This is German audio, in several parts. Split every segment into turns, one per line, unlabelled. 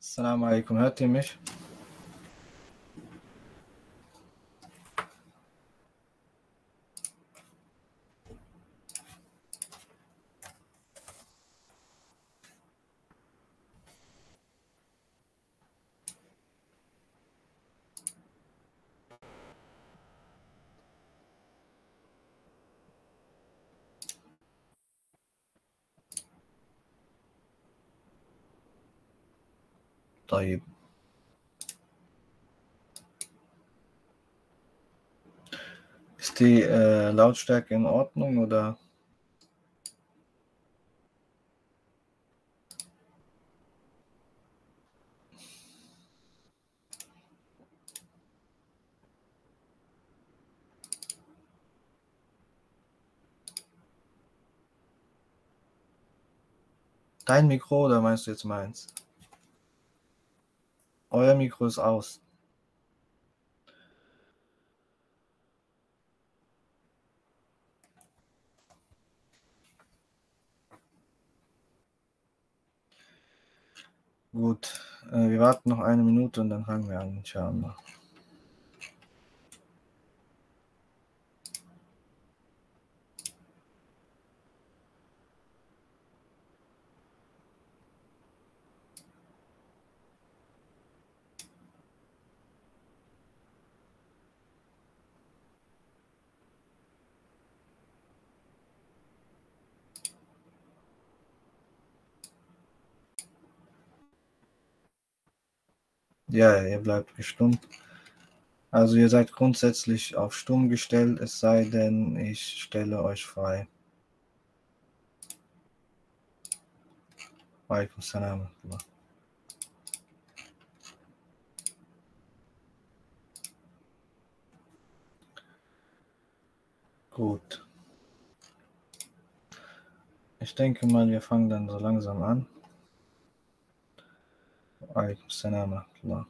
Assalamu alaikum, hört ihr mich? طيب. Ist die Lautstärke in Ordnung oder? Dein Mikro oder meinst du jetzt meins? Euer Mikro ist aus. Gut, wir warten noch eine Minute und dann fangen wir an, inshallah. Ja, ihr bleibt gestimmt. Also ihr seid grundsätzlich auf stumm gestellt, es sei denn, ich stelle euch frei. Wa alaikum salam. Gut. Ich denke mal, wir fangen dann so langsam an. Wa alaikum salam.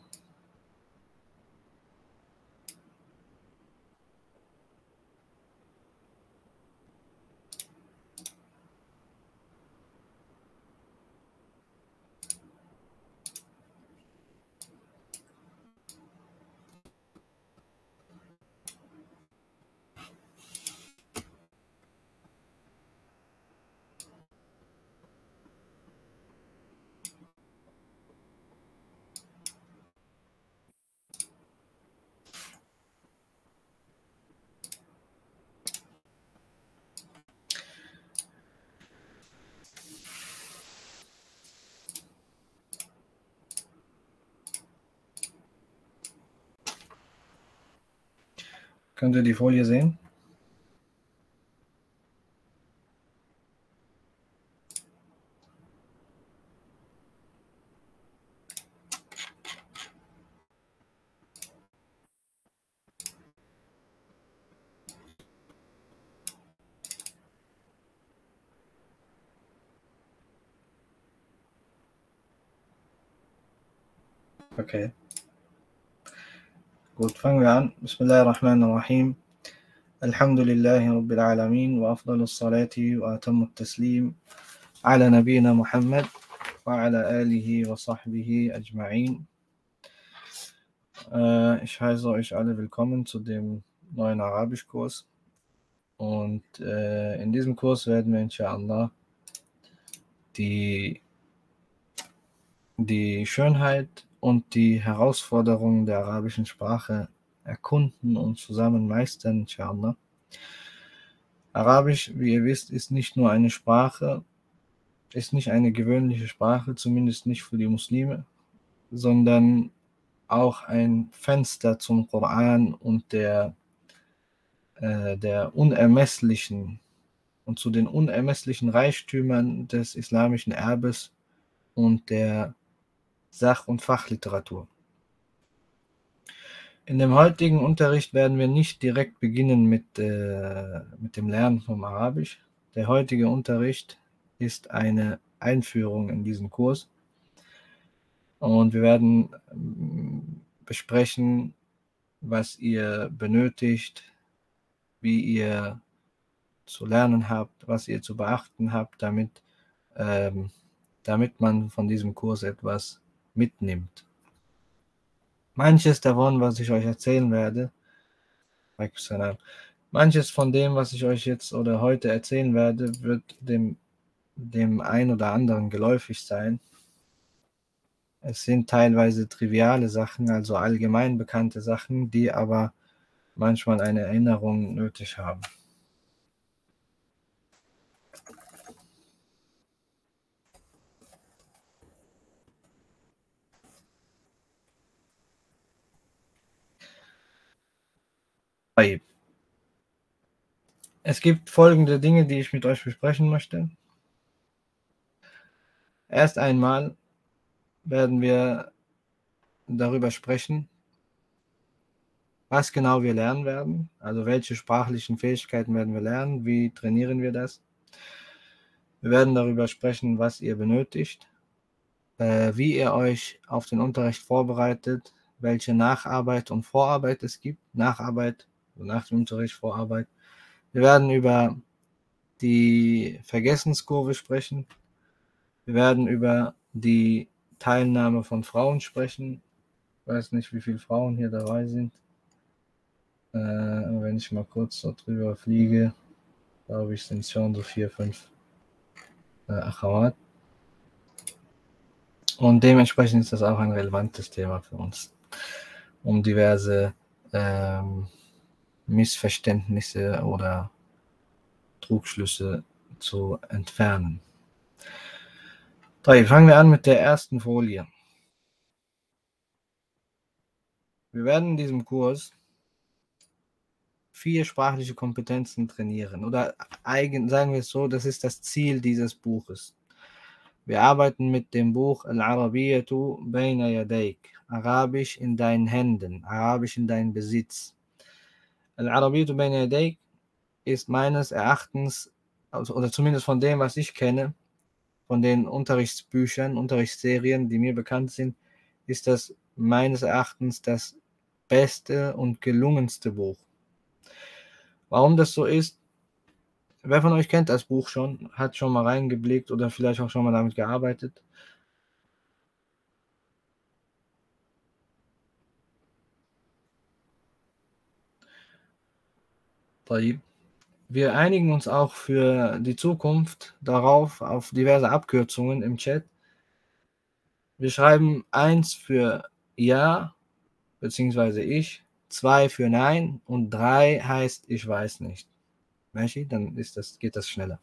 Könnt ihr die Folie sehen? Okay. Gut, fangen wir an. Bismillahirrahmanirrahim. Alhamdulillahi Rabbil Alamin wa afdalus salati wa atammut taslim ala nabiyina Muhammad wa ala alihi wa sahbihi ajma'in. Ich heiße euch alle willkommen zu dem neuen Arabischkurs. Und in diesem Kurs werden wir inshallah die Schönheit und die Herausforderungen der arabischen Sprache erkunden und zusammen meistern, inshallah. Arabisch, wie ihr wisst, ist nicht nur eine Sprache, ist nicht eine gewöhnliche Sprache, zumindest nicht für die Muslime, sondern auch ein Fenster zum Koran und der unermesslichen und zu den unermesslichen Reichtümern des islamischen Erbes und der Sach- und Fachliteratur. In dem heutigen Unterricht werden wir nicht direkt beginnen mit dem Lernen vom Arabisch. Der heutige Unterricht ist eine Einführung in diesen Kurs und wir werden besprechen, was ihr benötigt, wie ihr zu lernen habt, was ihr zu beachten habt, damit man von diesem Kurs etwas mitnimmt. Manches davon, was ich euch erzählen werde, manches von dem, was ich euch jetzt oder heute erzählen werde, wird dem einen oder anderen geläufig sein. Es sind teilweise triviale Sachen, also allgemein bekannte Sachen, die aber manchmal eine Erinnerung nötig haben. Es gibt folgende Dinge, die ich mit euch besprechen möchte. Erst einmal werden wir darüber sprechen, was genau wir lernen werden, also welche sprachlichen Fähigkeiten werden wir lernen, wie trainieren wir das. Wir werden darüber sprechen, was ihr benötigt, wie ihr euch auf den Unterricht vorbereitet, welche Nacharbeit und Vorarbeit es gibt, Nacharbeit, nach dem Unterricht, Vorarbeit. Wir werden über die Vergessenskurve sprechen. Wir werden über die Teilnahme von Frauen sprechen. Ich weiß nicht, wie viele Frauen hier dabei sind. Wenn ich mal kurz so drüber fliege, glaube ich, sind es schon so 4, 5 Achawat. Und dementsprechend ist das auch ein relevantes Thema für uns, um diverse Missverständnisse oder Trugschlüsse zu entfernen. Fangen wir an mit der ersten Folie. Wir werden in diesem Kurs 4 sprachliche Kompetenzen trainieren. Oder sagen wir es so, das ist das Ziel dieses Buches. Wir arbeiten mit dem Buch Al-Arabiyyatu Bayna Yadayk, Arabisch in deinen Händen, Arabisch in deinem Besitz. Al-Arabiyyatu Bayna Yadayk ist meines Erachtens, oder zumindest von dem, was ich kenne, von den Unterrichtsbüchern, Unterrichtsserien, die mir bekannt sind, ist das meines Erachtens das beste und gelungenste Buch. Warum das so ist, wer von euch kennt das Buch schon, hat schon mal reingeblickt oder vielleicht auch schon mal damit gearbeitet? Wir einigen uns auch für die Zukunft darauf, auf diverse Abkürzungen im Chat. Wir schreiben 1 für Ja, beziehungsweise ich, 2 für Nein und 3 heißt ich weiß nicht. Dann geht das schneller.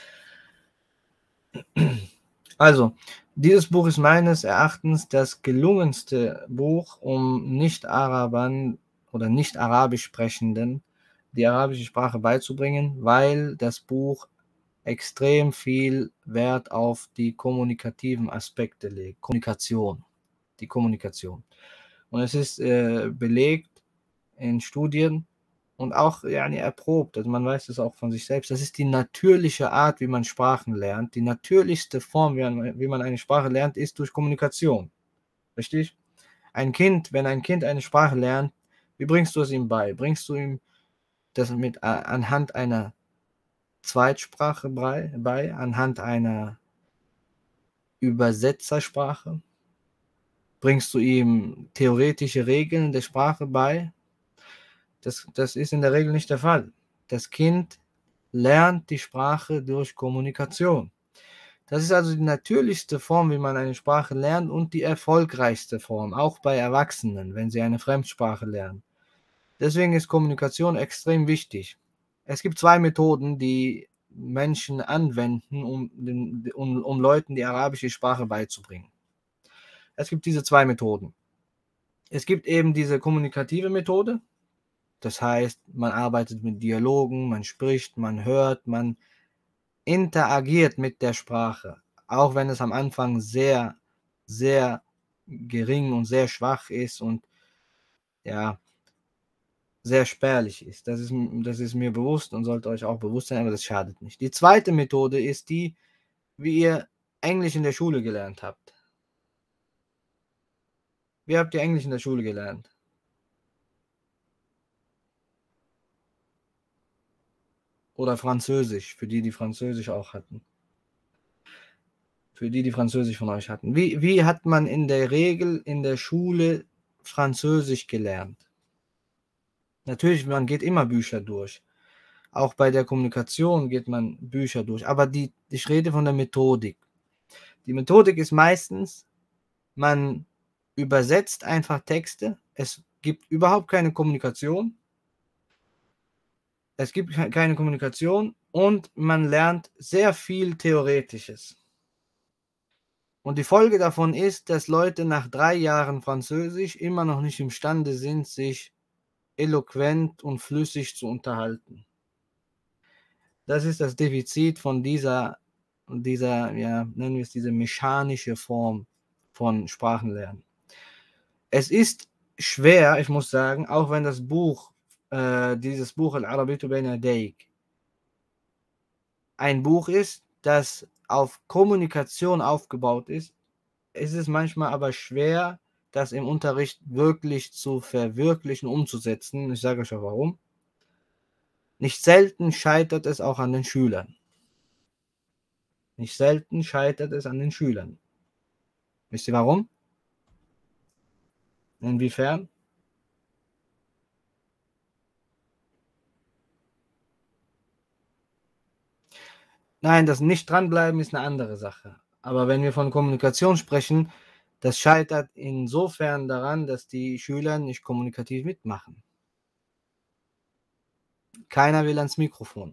Also, dieses Buch ist meines Erachtens das gelungenste Buch, um Nicht-Arabern oder nicht-arabisch Sprechenden die arabische Sprache beizubringen, weil das Buch extrem viel Wert auf die kommunikativen Aspekte legt. Die Kommunikation. Und es ist belegt in Studien und auch erprobt, also man weiß es auch von sich selbst, das ist die natürliche Art, wie man Sprachen lernt. Die natürlichste Form, wie man eine Sprache lernt, ist durch Kommunikation. Richtig? Wenn ein Kind eine Sprache lernt, wie bringst du es ihm bei? Bringst du ihm das anhand einer Zweitsprache bei, anhand einer Übersetzersprache? Bringst du ihm theoretische Regeln der Sprache bei? Das ist in der Regel nicht der Fall. Das Kind lernt die Sprache durch Kommunikation. Das ist also die natürlichste Form, wie man eine Sprache lernt und die erfolgreichste Form, auch bei Erwachsenen, wenn sie eine Fremdsprache lernen. Deswegen ist Kommunikation extrem wichtig. Es gibt 2 Methoden, die Menschen anwenden, um Leuten die arabische Sprache beizubringen. Es gibt diese 2 Methoden. Es gibt eben diese kommunikative Methode. Das heißt, man arbeitet mit Dialogen, man spricht, man hört, man interagiert mit der Sprache, auch wenn es am Anfang sehr, sehr gering und sehr schwach ist und ja, sehr spärlich ist. Das ist mir bewusst und sollte euch auch bewusst sein, aber das schadet nicht. Die zweite Methode ist die, wie ihr Englisch in der Schule gelernt habt. Wie habt ihr Englisch in der Schule gelernt? Oder Französisch, für die Französisch auch hatten. Für die, die Französisch von euch hatten. Wie hat man in der Regel in der Schule Französisch gelernt? Natürlich, man geht immer Bücher durch. Auch bei der Kommunikation geht man Bücher durch. Aber ich rede von der Methodik. Die Methodik ist meistens, man übersetzt einfach Texte. Es gibt überhaupt keine Kommunikation. Es gibt keine Kommunikation und man lernt sehr viel Theoretisches. Und die Folge davon ist, dass Leute nach 3 Jahren Französisch immer noch nicht imstande sind, sich eloquent und flüssig zu unterhalten. Das ist das Defizit von dieser, ja, nennen wir es diese mechanische Form von Sprachenlernen. Es ist schwer, ich muss sagen, auch wenn das Buch, dieses Buch Al-Arabiyyatu bayna Yadayk, ein Buch ist, das auf Kommunikation aufgebaut ist, ist es manchmal aber schwer, das im Unterricht wirklich zu verwirklichen, umzusetzen. Ich sage euch auch warum. Nicht selten scheitert es auch an den Schülern. Nicht selten scheitert es an den Schülern. Wisst ihr warum? Inwiefern? Nein, das nicht dranbleiben ist eine andere Sache. Aber wenn wir von Kommunikation sprechen, das scheitert insofern daran, dass die Schüler nicht kommunikativ mitmachen. Keiner will ans Mikrofon.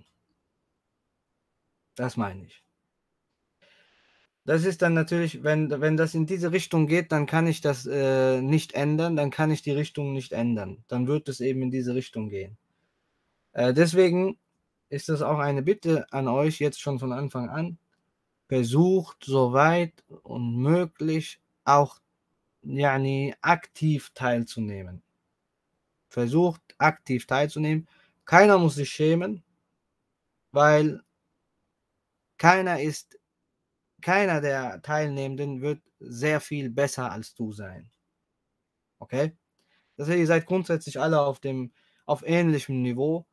Das meine ich. Das ist dann natürlich, wenn das in diese Richtung geht, dann kann ich das nicht ändern, dann kann ich die Richtung nicht ändern. Dann wird es eben in diese Richtung gehen. Deswegen ist das auch eine Bitte an euch jetzt schon von Anfang an. Versucht so weit und möglich auch aktiv teilzunehmen. Versucht aktiv teilzunehmen. Keiner muss sich schämen, weil keiner der Teilnehmenden wird sehr viel besser als du sein. Okay? Das heißt, ihr seid grundsätzlich alle auf ähnlichem Niveau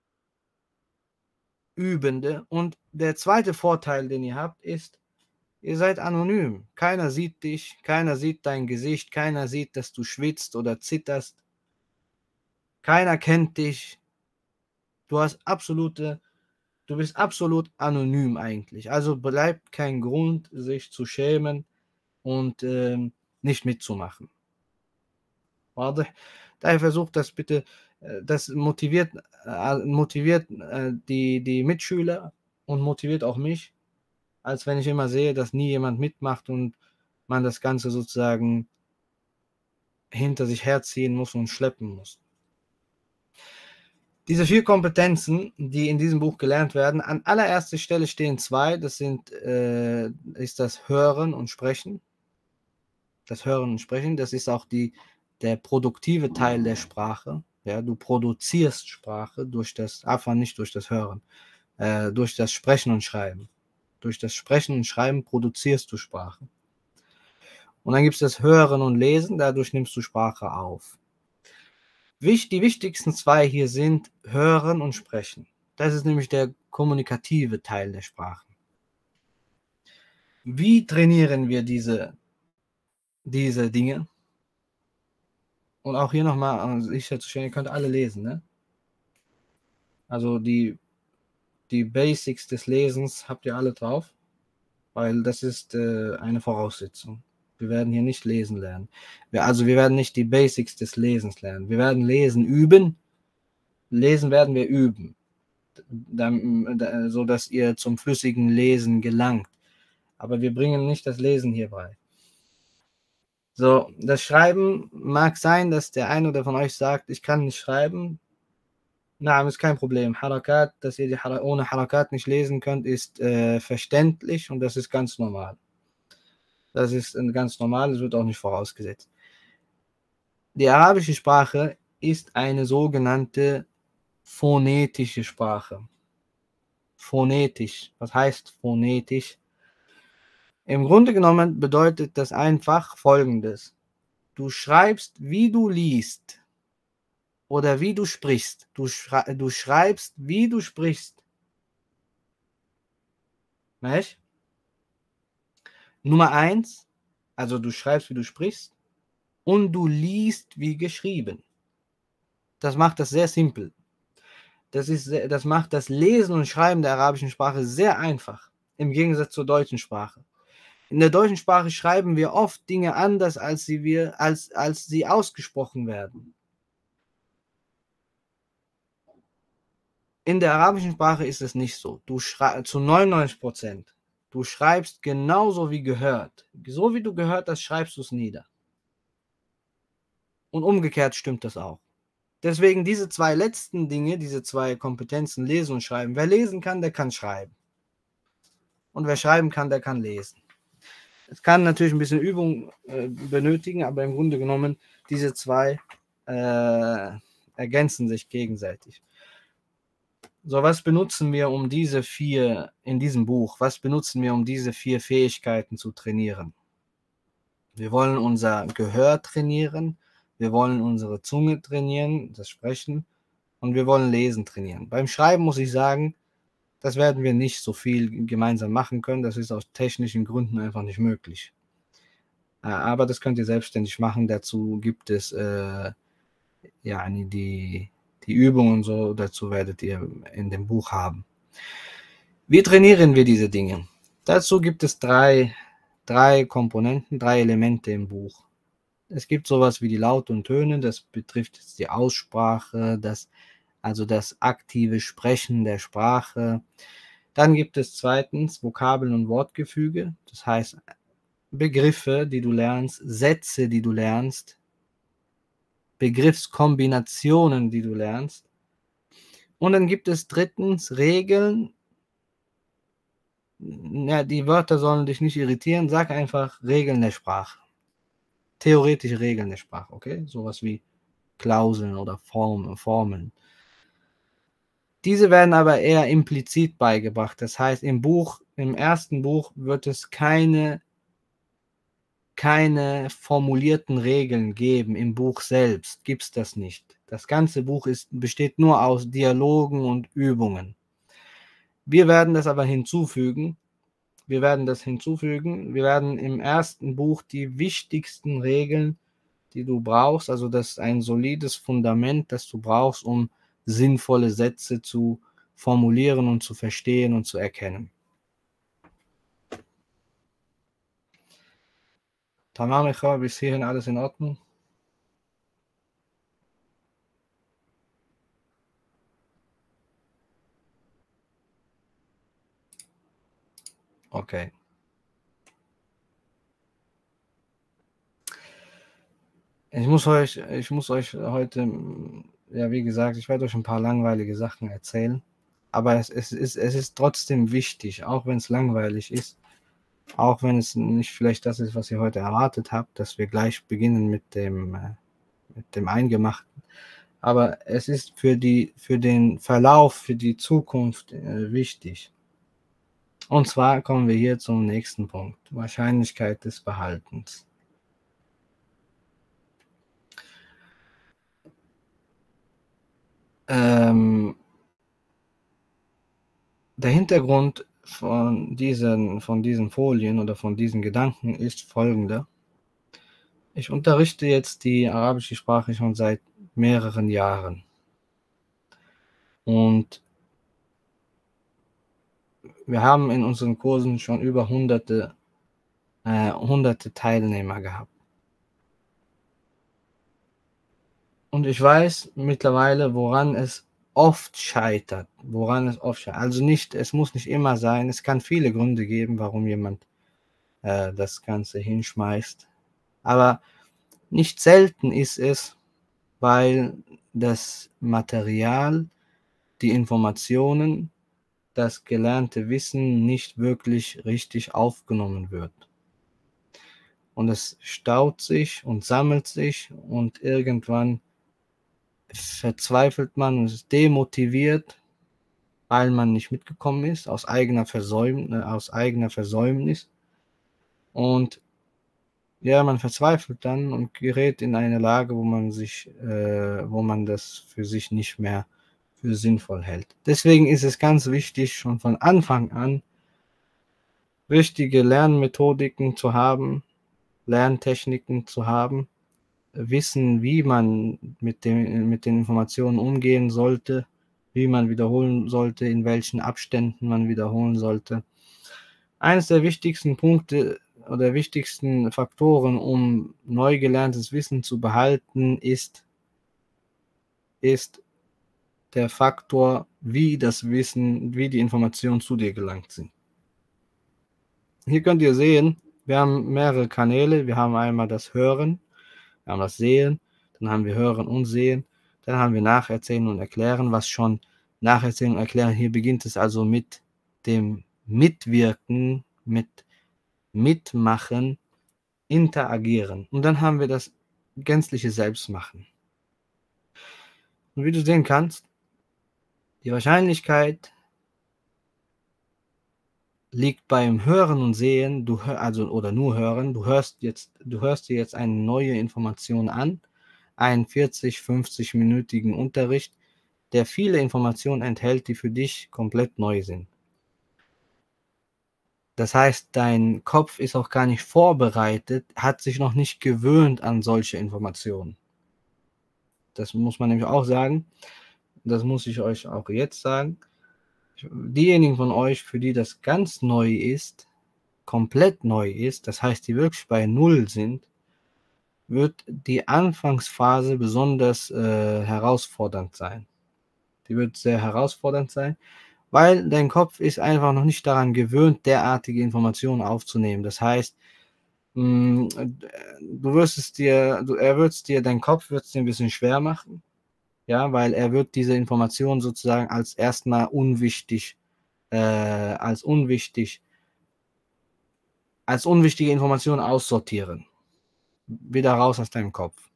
Übende. Und der zweite Vorteil, den ihr habt, ist, ihr seid anonym. Keiner sieht dich, keiner sieht dein Gesicht, keiner sieht, dass du schwitzt oder zitterst. Keiner kennt dich. Du bist absolut anonym eigentlich. Also bleibt kein Grund, sich zu schämen und nicht mitzumachen. Daher versucht das bitte, das motiviert die Mitschüler und motiviert auch mich, als wenn ich immer sehe, dass nie jemand mitmacht und man das Ganze sozusagen hinter sich herziehen muss und schleppen muss. Diese 4 Kompetenzen, die in diesem Buch gelernt werden, an allererster Stelle stehen 2, das ist das Hören und Sprechen. Das Hören und Sprechen, das ist auch der produktive Teil der Sprache. Ja, du produzierst Sprache nicht durch das Hören, durch das Sprechen und Schreiben. Durch das Sprechen und Schreiben produzierst du Sprache. Und dann gibt es das Hören und Lesen, dadurch nimmst du Sprache auf. Die wichtigsten 2 hier sind Hören und Sprechen. Das ist nämlich der kommunikative Teil der Sprache. Wie trainieren wir diese Dinge? Und auch hier nochmal sicherzustellen, ihr könnt alle lesen, ne? Also die Basics des Lesens habt ihr alle drauf, weil das ist eine Voraussetzung. Wir werden hier nicht lesen lernen. Wir werden nicht die Basics des Lesens lernen. Wir werden Lesen üben. Lesen werden wir üben, so dass ihr zum flüssigen Lesen gelangt. Aber wir bringen nicht das Lesen hier bei. So, das Schreiben mag sein, dass der eine oder von euch sagt, ich kann nicht schreiben. Nein, ist kein Problem. Harakat, dass ihr ohne Harakat nicht lesen könnt, ist verständlich und das ist ganz normal. Das ist ganz normal, das wird auch nicht vorausgesetzt. Die arabische Sprache ist eine sogenannte phonetische Sprache. Phonetisch. Was heißt phonetisch? Im Grunde genommen bedeutet das einfach Folgendes. Du schreibst, wie du liest oder wie du sprichst. Du schreibst, wie du sprichst. Weißt? Nummer 1, also du schreibst, wie du sprichst, und du liest, wie geschrieben. Das macht das sehr simpel. Das macht das Lesen und Schreiben der arabischen Sprache sehr einfach, im Gegensatz zur deutschen Sprache. In der deutschen Sprache schreiben wir oft Dinge anders, als sie ausgesprochen werden. In der arabischen Sprache ist es nicht so. Du schreibst zu 99%. Du schreibst genauso wie gehört. So wie du gehört hast, schreibst du es nieder. Und umgekehrt stimmt das auch. Deswegen diese zwei letzten Dinge, diese zwei Kompetenzen, lesen und schreiben. Wer lesen kann, der kann schreiben. Und wer schreiben kann, der kann lesen. Es kann natürlich ein bisschen Übung benötigen, aber im Grunde genommen, diese zwei ergänzen sich gegenseitig. So, was benutzen wir, um diese vier, in diesem Buch, was benutzen wir, um diese vier Fähigkeiten zu trainieren? Wir wollen unser Gehör trainieren, wir wollen unsere Zunge trainieren, das Sprechen, und wir wollen Lesen trainieren. Beim Schreiben muss ich sagen, das werden wir nicht so viel gemeinsam machen können, das ist aus technischen Gründen einfach nicht möglich. Aber das könnt ihr selbstständig machen, dazu gibt es ja, die Übungen und so, dazu werdet ihr in dem Buch haben. Wie trainieren wir diese Dinge? Dazu gibt es drei Komponenten, 3 Elemente im Buch. Es gibt sowas wie die Laute und Töne, das betrifft jetzt die Aussprache, also das aktive Sprechen der Sprache. Dann gibt es zweitens Vokabeln und Wortgefüge, das heißt Begriffe, die du lernst, Sätze, die du lernst, Begriffskombinationen, die du lernst. Und dann gibt es drittens Regeln. Ja, die Wörter sollen dich nicht irritieren. Sag einfach Regeln der Sprache. Theoretische Regeln der Sprache, okay? Sowas wie Klauseln oder Formeln. Diese werden aber eher implizit beigebracht. Das heißt, im ersten Buch wird es keine formulierten Regeln geben. Im Buch selbst gibt es das nicht. Das ganze Buch besteht nur aus Dialogen und Übungen. Wir werden das aber hinzufügen. Wir werden im ersten Buch die wichtigsten Regeln, die du brauchst, also das ist ein solides Fundament, das du brauchst, um sinnvolle Sätze zu formulieren und zu verstehen und zu erkennen. Tamam, Echa, bis hierhin alles in Ordnung? Okay. Ich muss euch heute, ja, wie gesagt, ich werde euch ein paar langweilige Sachen erzählen, aber es ist trotzdem wichtig, auch wenn es langweilig ist, auch wenn es nicht vielleicht das ist, was ihr heute erwartet habt, dass wir gleich beginnen mit dem Eingemachten. Aber es ist für den Verlauf, für die Zukunft wichtig. Und zwar kommen wir hier zum nächsten Punkt. Wahrscheinlichkeit des Verhaltens. Der Hintergrund von diesen Folien oder von diesen Gedanken ist folgender. Ich unterrichte jetzt die arabische Sprache schon seit mehreren Jahren. Und wir haben in unseren Kursen schon über hunderte Teilnehmer gehabt. Und ich weiß mittlerweile, woran es oft scheitert. Also es muss nicht immer sein. Es kann viele Gründe geben, warum jemand das Ganze hinschmeißt. Aber nicht selten ist es, weil das Material, die Informationen, das gelernte Wissen nicht wirklich richtig aufgenommen wird. Und es staut sich und sammelt sich und irgendwann verzweifelt man und ist demotiviert, weil man nicht mitgekommen ist, aus eigener Versäumnis. Und ja, man verzweifelt dann und gerät in eine Lage, wo man das für sich nicht mehr für sinnvoll hält. Deswegen ist es ganz wichtig, schon von Anfang an richtige Lernmethodiken zu haben, Lerntechniken zu haben, wissen, wie man mit den Informationen umgehen sollte, wie man wiederholen sollte, in welchen Abständen man wiederholen sollte. Eines der wichtigsten Punkte oder wichtigsten Faktoren, um neu gelerntes Wissen zu behalten, ist der Faktor, wie das Wissen, wie die Informationen zu dir gelangt sind. Hier könnt ihr sehen, wir haben mehrere Kanäle. Wir haben einmal das Hören, wir haben das Sehen, dann haben wir Hören und Sehen, dann haben wir Nacherzählen und Erklären, was schon Nacherzählen und Erklären, hier beginnt es also mit dem Mitwirken, mit Mitmachen, Interagieren. Und dann haben wir das gänzliche Selbstmachen. Und wie du sehen kannst, die Wahrscheinlichkeit liegt beim Hören und Sehen, oder nur Hören, du hörst dir jetzt eine neue Information an, einen 40, 50-minütigen Unterricht, der viele Informationen enthält, die für dich komplett neu sind. Das heißt, dein Kopf ist auch gar nicht vorbereitet, hat sich noch nicht gewöhnt an solche Informationen. Das muss man nämlich auch sagen. Das muss ich euch auch jetzt sagen. Diejenigen von euch, für die das ganz neu ist, komplett neu ist, das heißt, die wirklich bei Null sind, wird die Anfangsphase besonders herausfordernd sein. Die wird sehr herausfordernd sein, weil dein Kopf ist einfach noch nicht daran gewöhnt, derartige Informationen aufzunehmen. Das heißt, dein Kopf wird es dir ein bisschen schwer machen, ja, weil er wird diese Informationen sozusagen als unwichtige Informationen aussortieren. Wieder raus aus deinem Kopf.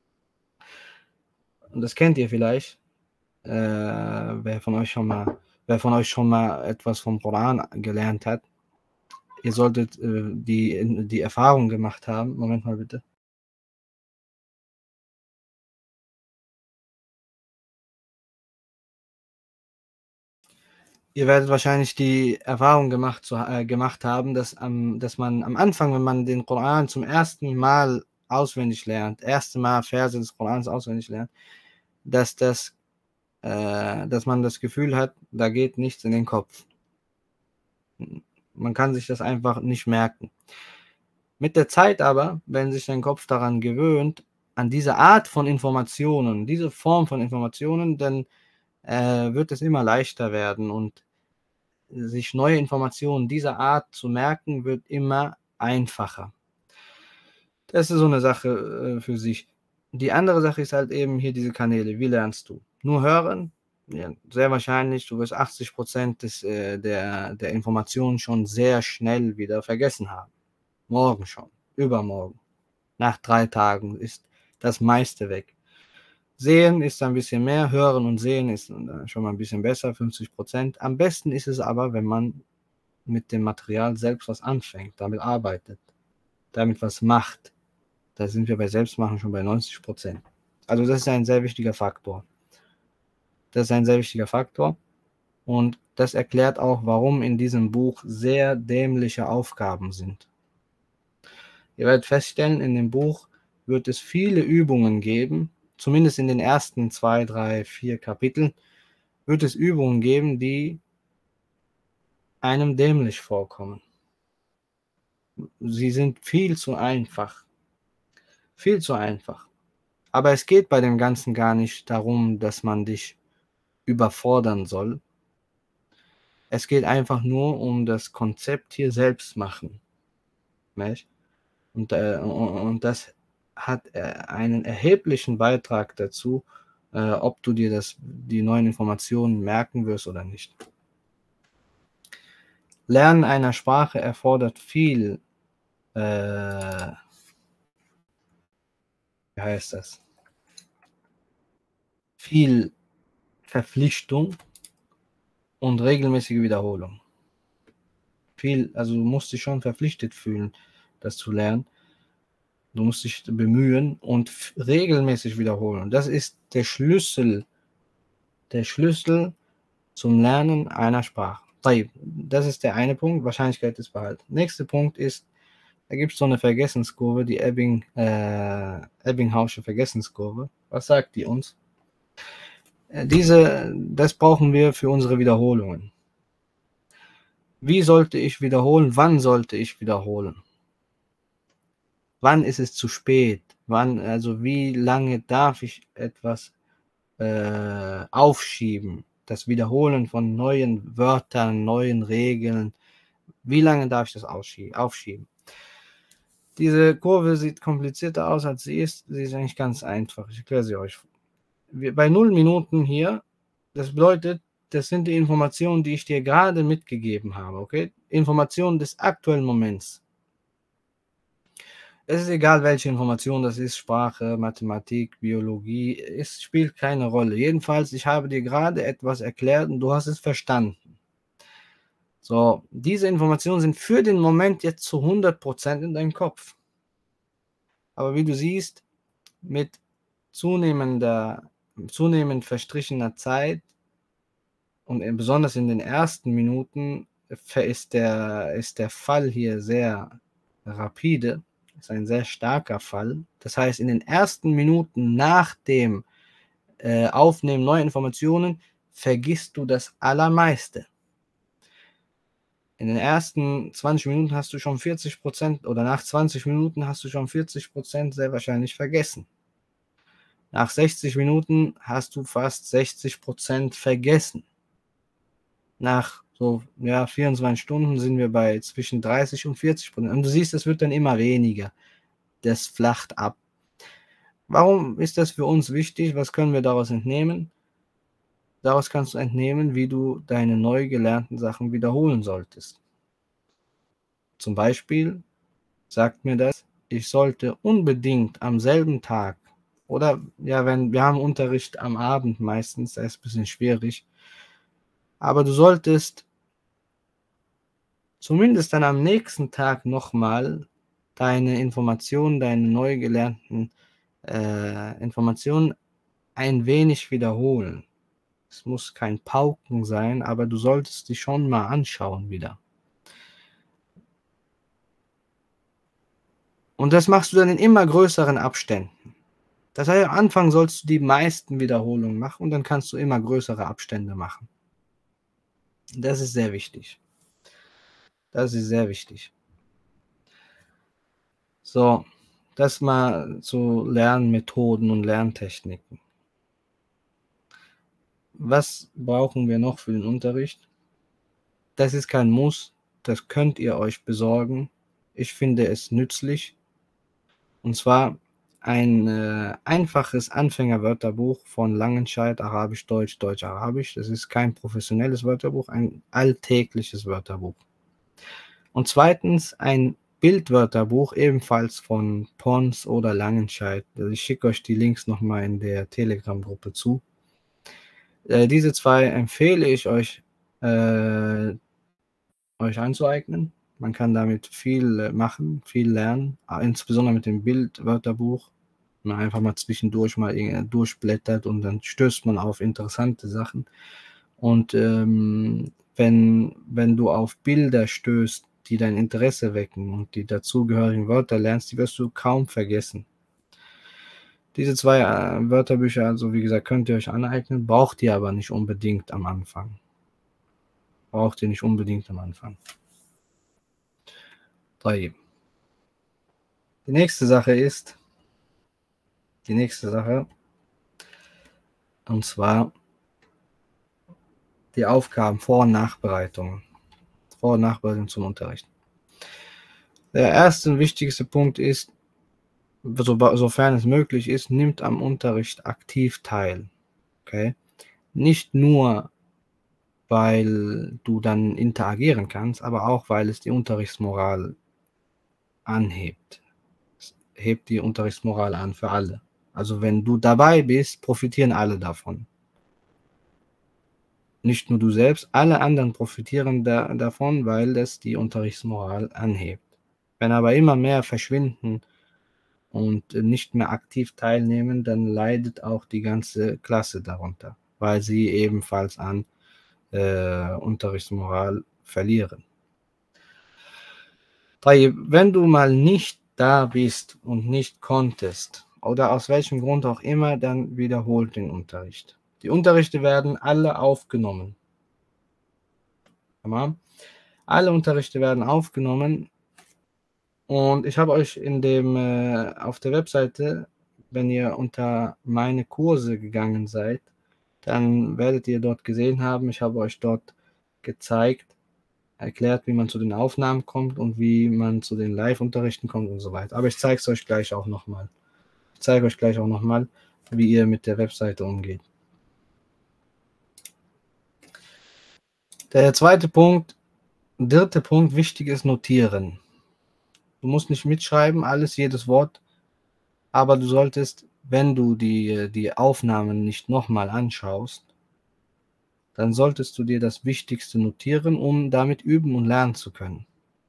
Und das kennt ihr vielleicht. Wer von euch schon mal etwas vom Koran gelernt hat, ihr solltet die Erfahrung gemacht haben. Moment mal bitte. Ihr werdet wahrscheinlich die Erfahrung gemacht haben, dass man am Anfang, wenn man den Koran zum ersten Mal auswendig lernt, erste Mal Verse des Korans auswendig lernt, dass man das Gefühl hat, da geht nichts in den Kopf. Man kann sich das einfach nicht merken. Mit der Zeit aber, wenn sich dein Kopf daran gewöhnt, an diese Art von Informationen, diese Form von Informationen, dann wird es immer leichter werden und sich neue Informationen dieser Art zu merken, wird immer einfacher. Das ist so eine Sache für sich. Die andere Sache ist halt eben hier diese Kanäle. Wie lernst du? Nur hören? Ja, sehr wahrscheinlich, du wirst 80% der Informationen schon sehr schnell wieder vergessen haben. Morgen schon, übermorgen. Nach 3 Tagen ist das meiste weg. Sehen ist ein bisschen mehr, hören und sehen ist schon mal ein bisschen besser, 50%. Am besten ist es aber, wenn man mit dem Material selbst was anfängt, damit arbeitet, damit was macht. Da sind wir bei Selbstmachen schon bei 90%. Also das ist ein sehr wichtiger Faktor. Und das erklärt auch, warum in diesem Buch sehr dämliche Aufgaben sind. Ihr werdet feststellen, in dem Buch wird es viele Übungen geben, zumindest in den ersten 2, 3, 4 Kapiteln, wird es Übungen geben, die einem dämlich vorkommen. Sie sind viel zu einfach. Viel zu einfach. Aber es geht bei dem Ganzen gar nicht darum, dass man dich überfordern soll. Es geht einfach nur um das Konzept hier selbst machen. Und das hat einen erheblichen Beitrag dazu, ob du dir die neuen Informationen merken wirst oder nicht. Lernen einer Sprache erfordert viel, viel Verpflichtung und regelmäßige Wiederholung. Also du musst dich schon verpflichtet fühlen, das zu lernen. Du musst dich bemühen und regelmäßig wiederholen. Das ist der Schlüssel zum Lernen einer Sprache. Das ist der eine Punkt, Wahrscheinlichkeit des Verhaltens. Nächster Punkt ist, da gibt es so eine Vergessenskurve, die Ebbinghausche Vergessenskurve. Was sagt die uns? Das brauchen wir für unsere Wiederholungen. Wie sollte ich wiederholen? Wann sollte ich wiederholen? Wann ist es zu spät? Also wie lange darf ich etwas aufschieben? Das Wiederholen von neuen Wörtern, neuen Regeln. Wie lange darf ich das aufschieben? Diese Kurve sieht komplizierter aus, als sie ist. Sie ist eigentlich ganz einfach. Ich erkläre sie euch. Bei 0 Minuten hier, das bedeutet, das sind die Informationen, die ich dir gerade mitgegeben habe. Okay? Informationen des aktuellen Moments. Es ist egal, welche Information das ist, Sprache, Mathematik, Biologie, es spielt keine Rolle. Jedenfalls, ich habe dir gerade etwas erklärt und du hast es verstanden. So, diese Informationen sind für den Moment jetzt zu 100% in deinem Kopf. Aber wie du siehst, mit zunehmend verstrichener Zeit und besonders in den ersten Minuten ist der Fall hier sehr rapide. Ist ein sehr starker Fall. Das heißt, in den ersten Minuten nach dem Aufnehmen neuer Informationen vergisst du das Allermeiste. In den ersten 20 Minuten hast du schon 40% oder nach 20 Minuten hast du schon 40% sehr wahrscheinlich vergessen. Nach 60 Minuten hast du fast 60% vergessen. Nach so 24 Stunden sind wir bei zwischen 30 und 40%. Und du siehst, es wird dann immer weniger. Das flacht ab. Warum ist das für uns wichtig? Was können wir daraus entnehmen? Daraus kannst du entnehmen, wie du deine neu gelernten Sachen wiederholen solltest. Zum Beispiel sagt mir das, ich sollte unbedingt am selben Tag oder wenn wir haben Unterricht am Abend meistens, das ist ein bisschen schwierig, aber du solltest zumindest dann am nächsten Tag nochmal deine Informationen, deine neu gelernten Informationen ein wenig wiederholen. Es muss kein Pauken sein, aber du solltest dich schon mal anschauen wieder. Und das machst du dann in immer größeren Abständen. Das heißt, am Anfang sollst du die meisten Wiederholungen machen und dann kannst du immer größere Abstände machen. Das ist sehr wichtig. Das ist sehr wichtig. So, das mal zu Lernmethoden und Lerntechniken. Was brauchen wir noch für den Unterricht? Das ist kein Muss, das könnt ihr euch besorgen. Ich finde es nützlich. Und zwar ein einfaches Anfängerwörterbuch von Langenscheidt, Arabisch-Deutsch, Deutsch-Arabisch. Das ist kein professionelles Wörterbuch, ein alltägliches Wörterbuch. Und zweitens ein Bildwörterbuch, ebenfalls von Pons oder Langenscheidt. Also ich schicke euch die Links nochmal in der Telegram-Gruppe zu. Diese zwei empfehle ich euch anzueignen. Man kann damit viel machen, viel lernen, insbesondere mit dem Bildwörterbuch. Man einfach mal zwischendurch mal durchblättert und dann stößt man auf interessante Sachen. Und wenn du auf Bilder stößt, die dein Interesse wecken und die dazugehörigen Wörter lernst, die wirst du kaum vergessen. Diese zwei Wörterbücher, also wie gesagt, könnt ihr euch aneignen, braucht ihr aber nicht unbedingt am Anfang. Die nächste Sache, und zwar die Aufgaben, Vor- und Nachbereitung zum Unterricht. Der erste und wichtigste Punkt ist, sofern es möglich ist, nimmt am Unterricht aktiv teil. Okay? Nicht nur, weil du dann interagieren kannst, aber auch, weil es die Unterrichtsmoral anhebt. Es hebt die Unterrichtsmoral an für alle. Also wenn du dabei bist, profitieren alle davon. Nicht nur du selbst, alle anderen profitieren davon, weil es die Unterrichtsmoral anhebt. Wenn aber immer mehr verschwinden und nicht mehr aktiv teilnehmen, dann leidet auch die ganze Klasse darunter, weil sie ebenfalls an Unterrichtsmoral verlieren. Wenn du mal nicht da bist und nicht konntest oder aus welchem Grund auch immer, dann wiederholt den Unterricht. Die Unterrichte werden alle aufgenommen. Tamam? Alle Unterrichte werden aufgenommen und ich habe euch auf der Webseite, wenn ihr unter meine Kurse gegangen seid, dann werdet ihr dort gesehen haben, ich habe euch dort erklärt, wie man zu den Aufnahmen kommt und wie man zu den Live-Unterrichten kommt und so weiter. Aber ich zeige es euch gleich auch nochmal. Ich zeige euch gleich auch nochmal, wie ihr mit der Webseite umgeht. Der dritte Punkt, wichtig ist Notieren. Du musst nicht mitschreiben, jedes Wort, aber du solltest, wenn du die Aufnahmen nicht nochmal anschaust, dann solltest du dir das Wichtigste notieren, um damit üben und lernen zu können.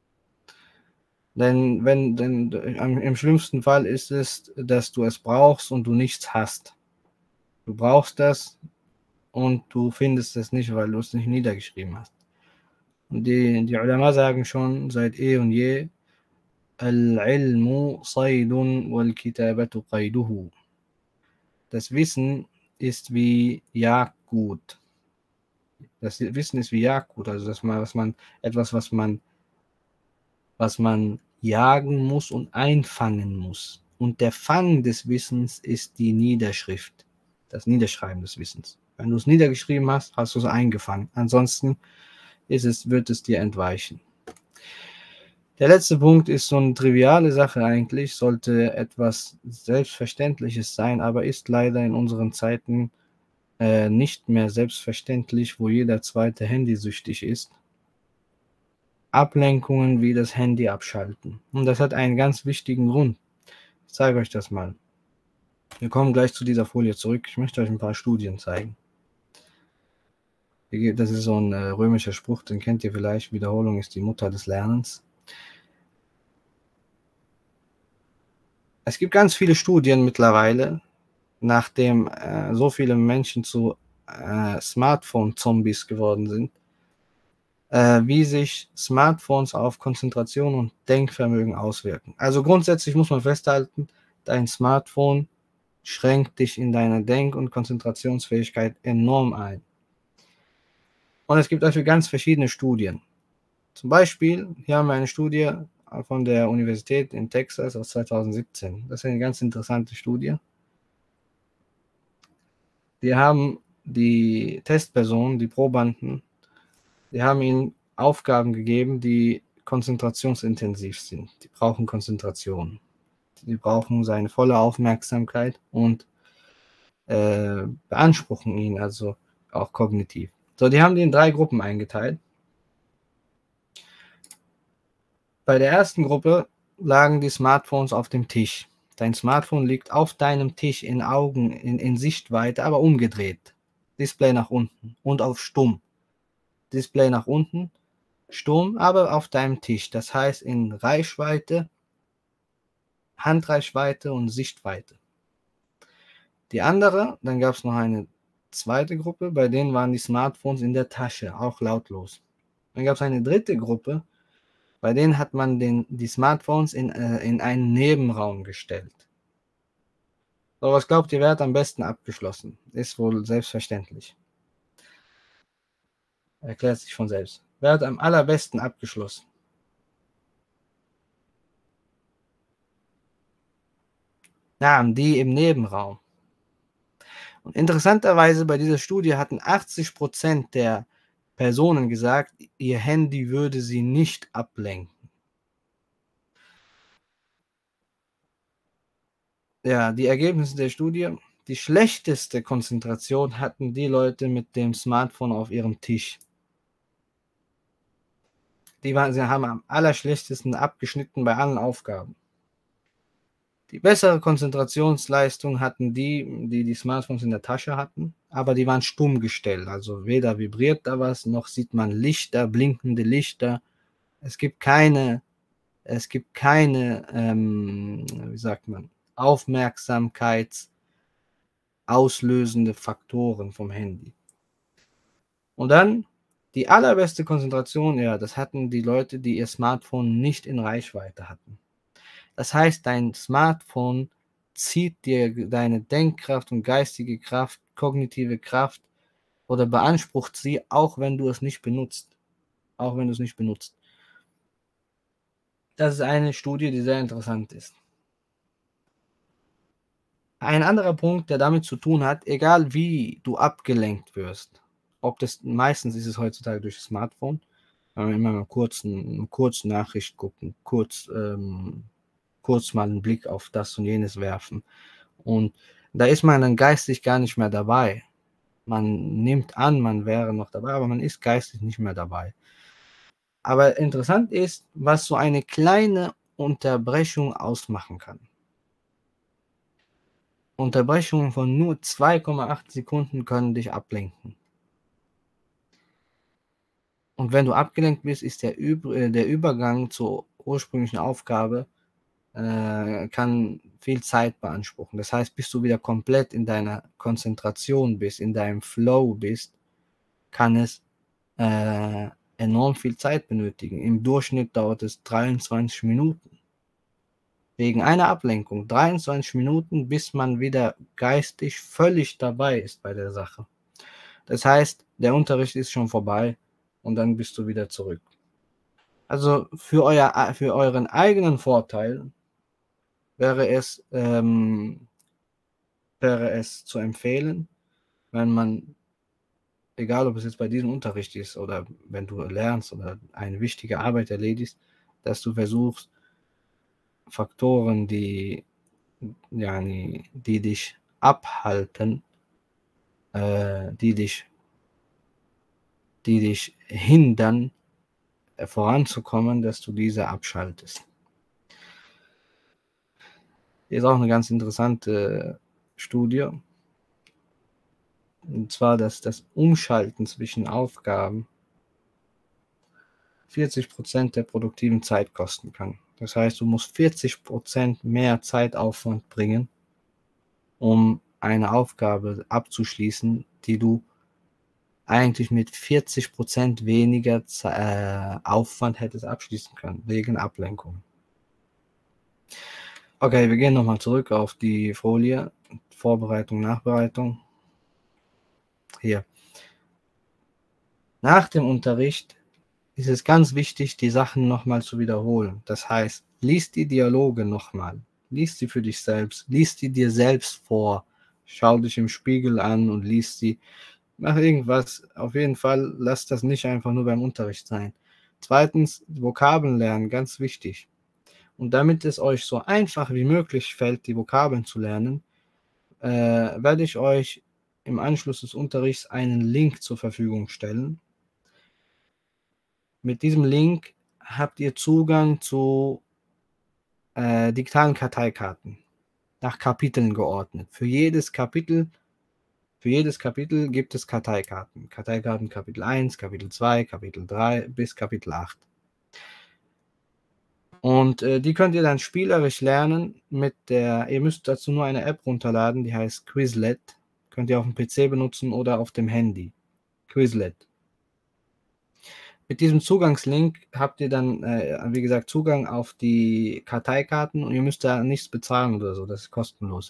Denn im schlimmsten Fall ist es, dass du es brauchst und du nichts hast. Du brauchst das und du findest es nicht, weil du es nicht niedergeschrieben hast. Und die Ulama sagen schon seit eh und je, Al-ilmu saydun wal kitabatu qayduhu. Das Wissen ist wie Jagdgut. Das Wissen ist wie Jagdgut, also was man jagen muss und einfangen muss. Und der Fang des Wissens ist die Niederschrift, das Niederschreiben des Wissens. Wenn du es niedergeschrieben hast, hast du es eingefangen. Ansonsten wird es dir entweichen. Der letzte Punkt ist so eine triviale Sache eigentlich, sollte etwas Selbstverständliches sein, aber ist leider in unseren Zeiten nicht mehr selbstverständlich, wo jeder zweite handysüchtig ist. Ablenkungen wie das Handy abschalten. Und das hat einen ganz wichtigen Grund. Ich zeige euch das mal. Wir kommen gleich zu dieser Folie zurück. Ich möchte euch ein paar Studien zeigen. Das ist so ein römischer Spruch, den kennt ihr vielleicht. Wiederholung ist die Mutter des Lernens. Es gibt ganz viele Studien mittlerweile, nachdem so viele Menschen zu Smartphone-Zombies geworden sind, wie sich Smartphones auf Konzentration und Denkvermögen auswirken. Also grundsätzlich muss man festhalten, dein Smartphone schränkt dich in deiner Denk- und Konzentrationsfähigkeit enorm ein. Und es gibt dafür ganz verschiedene Studien. Zum Beispiel, hier haben wir eine Studie von der Universität in Texas aus 2017. Das ist eine ganz interessante Studie. Die haben die Testpersonen, die Probanden, die haben ihnen Aufgaben gegeben, die konzentrationsintensiv sind. Die brauchen Konzentration. Die brauchen seine volle Aufmerksamkeit und beanspruchen ihn, also auch kognitiv. So, die haben die in 3 Gruppen eingeteilt. Bei der ersten Gruppe lagen die Smartphones auf dem Tisch. Dein Smartphone liegt auf deinem Tisch in Sichtweite, aber umgedreht. Display nach unten und auf stumm. Display nach unten, stumm, aber auf deinem Tisch. Das heißt in Reichweite, Handreichweite und Sichtweite. Die andere, dann gab es noch eine zweite Gruppe, bei denen waren die Smartphones in der Tasche, auch lautlos. Dann gab es eine dritte Gruppe, bei denen hat man die Smartphones in einen Nebenraum gestellt. So, was glaubt ihr, wer hat am besten abgeschlossen? Ist wohl selbstverständlich. Erklärt sich von selbst. Wer hat am allerbesten abgeschlossen? Ja, die im Nebenraum. Und interessanterweise bei dieser Studie hatten 80% der Personen gesagt, ihr Handy würde sie nicht ablenken. Ja, die Ergebnisse der Studie. Die schlechteste Konzentration hatten die Leute mit dem Smartphone auf ihrem Tisch. Sie haben am allerschlechtesten abgeschnitten bei allen Aufgaben. Die bessere Konzentrationsleistung hatten die Smartphones in der Tasche hatten, aber die waren stumm gestellt. Also weder vibriert da was, noch sieht man Lichter, blinkende Lichter. Es gibt keine, wie sagt man, aufmerksamkeitsauslösende Faktoren vom Handy. Und dann die allerbeste Konzentration, ja, das hatten die Leute, die ihr Smartphone nicht in Reichweite hatten. Das heißt, dein Smartphone zieht dir deine Denkkraft und geistige Kraft, kognitive Kraft oder beansprucht sie, auch wenn du es nicht benutzt. Auch wenn du es nicht benutzt. Das ist eine Studie, die sehr interessant ist. Ein anderer Punkt, der damit zu tun hat, egal wie du abgelenkt wirst, ob das meistens ist es heutzutage durch das Smartphone, wenn wir immer mal eine kurze Nachricht gucken, kurz mal einen Blick auf das und jenes werfen. Und da ist man dann geistig gar nicht mehr dabei. Man nimmt an, man wäre noch dabei, aber man ist geistig nicht mehr dabei. Aber interessant ist, was so eine kleine Unterbrechung ausmachen kann. Unterbrechungen von nur 2,8 Sekunden können dich ablenken. Und wenn du abgelenkt bist, ist der Übergang zur ursprünglichen Aufgabe kann viel Zeit beanspruchen. Das heißt, bis du wieder komplett in deiner Konzentration bist, in deinem Flow bist, kann es enorm viel Zeit benötigen. Im Durchschnitt dauert es 23 Minuten. Wegen einer Ablenkung. 23 Minuten, bis man wieder geistig völlig dabei ist bei der Sache. Das heißt, der Unterricht ist schon vorbei und dann bist du wieder zurück. Also für euren eigenen Vorteil wäre es zu empfehlen, wenn man, egal ob es jetzt bei diesem Unterricht ist oder wenn du lernst oder eine wichtige Arbeit erledigst, dass du versuchst, Faktoren, die dich abhalten, die dich hindern, voranzukommen, dass du diese abschaltest. Hier ist auch eine ganz interessante Studie. Und zwar, dass das Umschalten zwischen Aufgaben 40% der produktiven Zeit kosten kann. Das heißt, du musst 40% mehr Zeitaufwand bringen, um eine Aufgabe abzuschließen, die du eigentlich mit 40% weniger Aufwand hättest abschließen können, wegen Ablenkung. Okay, wir gehen nochmal zurück auf die Folie. Vorbereitung, Nachbereitung. Hier. Nach dem Unterricht ist es ganz wichtig, die Sachen nochmal zu wiederholen. Das heißt, lies die Dialoge nochmal. Lies sie für dich selbst. Lies die dir selbst vor. Schau dich im Spiegel an und lies sie. Mach irgendwas. Auf jeden Fall, lass das nicht einfach nur beim Unterricht sein. Zweitens, Vokabeln lernen, ganz wichtig. Und damit es euch so einfach wie möglich fällt, die Vokabeln zu lernen, werde ich euch im Anschluss des Unterrichts einen Link zur Verfügung stellen. Mit diesem Link habt ihr Zugang zu digitalen Karteikarten, nach Kapiteln geordnet. Für jedes Kapitel gibt es Karteikarten. Karteikarten Kapitel 1, Kapitel 2, Kapitel 3 bis Kapitel 8. Und die könnt ihr dann spielerisch lernen ihr müsst dazu nur eine App runterladen, die heißt Quizlet. Könnt ihr auf dem PC benutzen oder auf dem Handy. Quizlet. Mit diesem Zugangslink habt ihr dann, wie gesagt, Zugang auf die Karteikarten und ihr müsst da nichts bezahlen oder so, das ist kostenlos.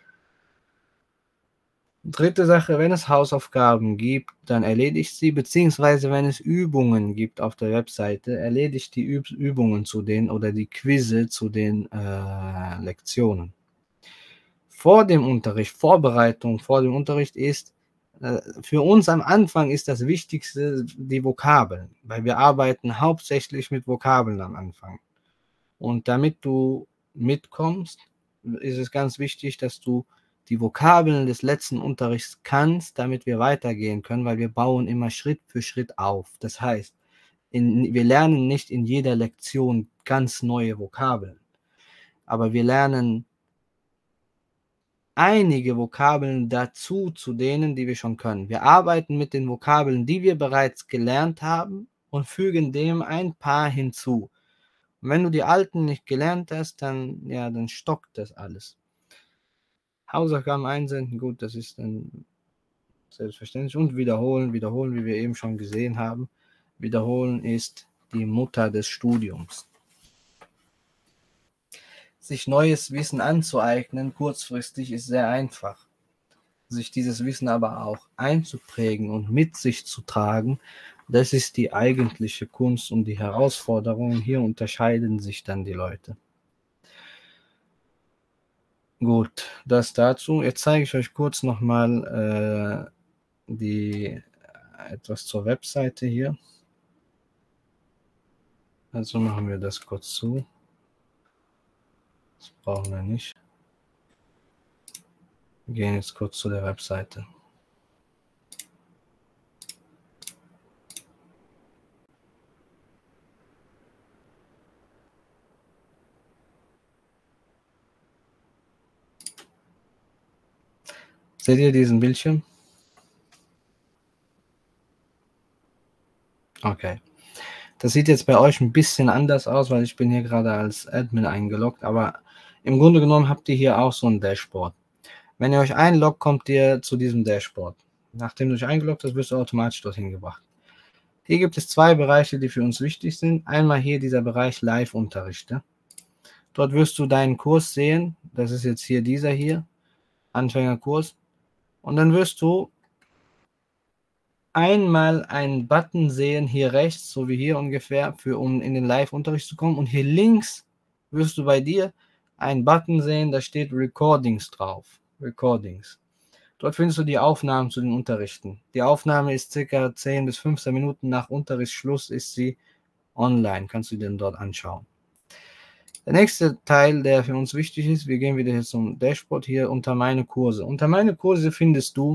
Dritte Sache, wenn es Hausaufgaben gibt, dann erledigt sie, beziehungsweise wenn es Übungen gibt auf der Webseite, erledigt die Übungen zu denen oder die Quizze zu den Lektionen. Vorbereitung vor dem Unterricht ist, für uns am Anfang ist das Wichtigste die Vokabeln, weil wir arbeiten hauptsächlich mit Vokabeln am Anfang. Und damit du mitkommst, ist es ganz wichtig, dass du die Vokabeln des letzten Unterrichts kannst, damit wir weitergehen können, weil wir bauen immer Schritt für Schritt auf. Das heißt, wir lernen nicht in jeder Lektion ganz neue Vokabeln, aber wir lernen einige Vokabeln dazu zu denen, die wir schon können. Wir arbeiten mit den Vokabeln, die wir bereits gelernt haben und fügen dem ein paar hinzu. Und wenn du die alten nicht gelernt hast, dann stockt das alles. Hausaufgaben einsenden, gut, das ist dann Selbstverständlich. Und wiederholen, wiederholen, wie wir eben schon gesehen haben. Wiederholen ist die Mutter des Studiums. Sich neues Wissen anzueignen, kurzfristig, ist sehr einfach. Sich dieses Wissen aber auch einzuprägen und mit sich zu tragen, das ist die eigentliche Kunst und die Herausforderung. Hier unterscheiden sich dann die Leute. Gut, das dazu. Jetzt zeige ich euch kurz nochmal etwas zur Webseite hier. Also machen wir das kurz zu. Das brauchen wir nicht. Wir gehen jetzt kurz zu der Webseite. Seht ihr diesen Bildschirm? Okay. Das sieht jetzt bei euch ein bisschen anders aus, weil ich bin hier gerade als Admin eingeloggt, aber im Grunde genommen habt ihr hier auch so ein Dashboard. Wenn ihr euch einloggt, kommt ihr zu diesem Dashboard. Nachdem du dich eingeloggt hast, wirst du automatisch dorthin gebracht. Hier gibt es zwei Bereiche, die für uns wichtig sind. Einmal hier dieser Bereich Live-Unterrichte. Dort wirst du deinen Kurs sehen. Das ist jetzt hier dieser hier, Anfängerkurs. Und dann wirst du einmal einen Button sehen, hier rechts, so wie hier ungefähr, um in den Live-Unterricht zu kommen. Und hier links wirst du bei dir einen Button sehen, da steht Recordings drauf. Recordings. Dort findest du die Aufnahmen zu den Unterrichten. Die Aufnahme ist ca. 10 bis 15 Minuten nach Unterrichtsschluss ist sie online. Kannst du dir den dort anschauen. Der nächste Teil, der für uns wichtig ist, wir gehen wieder hier zum Dashboard hier unter meine Kurse. Unter meine Kurse findest du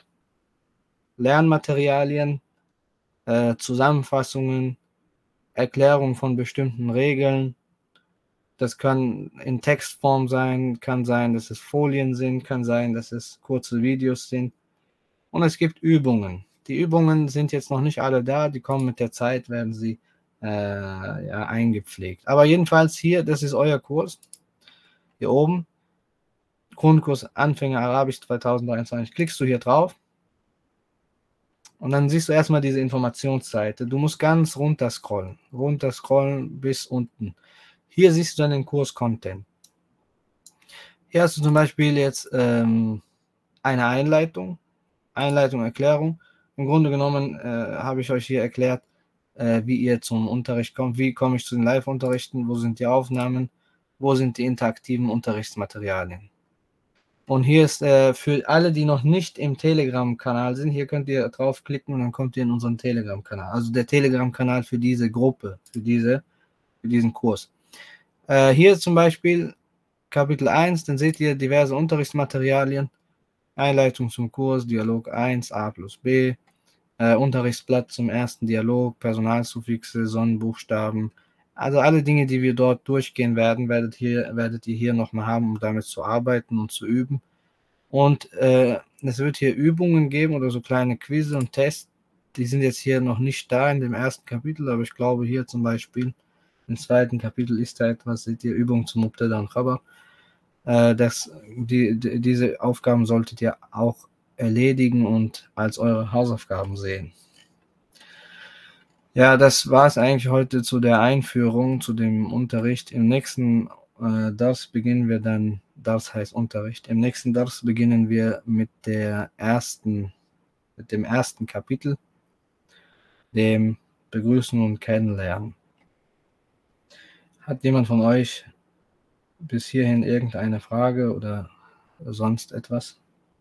Lernmaterialien, Zusammenfassungen, Erklärung von bestimmten Regeln. Das kann in Textform sein, kann sein, dass es Folien sind, kann sein, dass es kurze Videos sind. Und es gibt Übungen. Die Übungen sind jetzt noch nicht alle da, die kommen mit der Zeit, werden sie eingepflegt. Aber jedenfalls hier, das ist euer Kurs. Hier oben, Grundkurs Anfänger Arabisch 2023. Klickst du hier drauf und dann siehst du erstmal diese Informationsseite. Du musst ganz runter scrollen bis unten. Hier siehst du dann den Kurs-Content. Hier hast du zum Beispiel jetzt eine Einleitung, Erklärung. Im Grunde genommen habe ich euch hier erklärt, wie ihr zum Unterricht kommt. Wie komme ich zu den Live-Unterrichten? Wo sind die Aufnahmen? Wo sind die interaktiven Unterrichtsmaterialien? Und hier ist für alle, die noch nicht im Telegram-Kanal sind, hier könnt ihr draufklicken und dann kommt ihr in unseren Telegram-Kanal. Also der Telegram-Kanal für diese Gruppe, für diesen Kurs. Hier zum Beispiel Kapitel 1, dann seht ihr diverse Unterrichtsmaterialien, Einleitung zum Kurs, Dialog 1, A plus B, Unterrichtsblatt zum ersten Dialog, Personalsuffixe, Sonnenbuchstaben, also alle Dinge, die wir dort durchgehen werden, werdet ihr hier nochmal haben, um damit zu arbeiten und zu üben. Und es wird hier Übungen geben oder so kleine Quizze und Tests, die sind jetzt hier noch nicht da in dem ersten Kapitel, aber ich glaube hier zum Beispiel im zweiten Kapitel ist da etwas, seht ihr, Übung zum Mubtada und Khabar. Diese Aufgaben solltet ihr auch erledigen und als eure Hausaufgaben sehen. Ja, das war es eigentlich heute zu der Einführung, zu dem Unterricht. Im nächsten Dars beginnen wir dann, Dars heißt Unterricht, im nächsten Dars beginnen wir mit dem ersten Kapitel, dem Begrüßen und Kennenlernen. Hat jemand von euch bis hierhin irgendeine Frage oder sonst etwas?